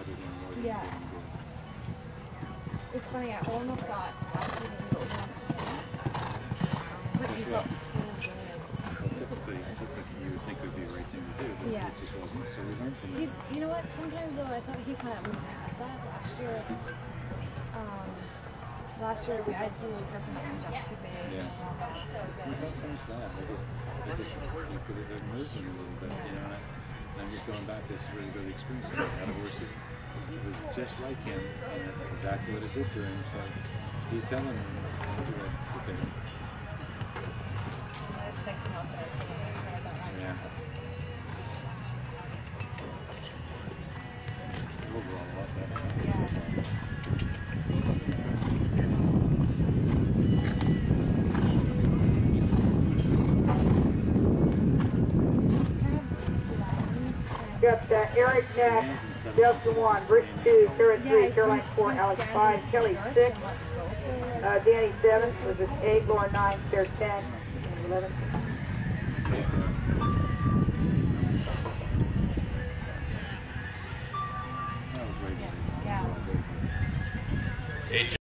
harder than what he Yeah. didn't do. It's funny, I almost thought after the Eagles won, but you felt so good. Typically, you would think it would be the right thing to do, but Yeah. it just wasn't. So we learned from that. You know what? Sometimes though, I thought he kind of moved past that last year. Last year, I just really careful not to jump too big. Yeah. Well, sometimes that. You could have moved him a little bit, you know. And I'm just going back. This is really good experience. I had a horse that was just like him, and that's exactly what it did to him. So he's telling him, okay. Yeah. Overall, a lot better. Got Eric next, Justin 1, Brick 2, Sarah 3, Caroline 4, Alex 5, Kelly 6, Danny 7, Elizabeth 8, Laura 9, Sarah 10, 11.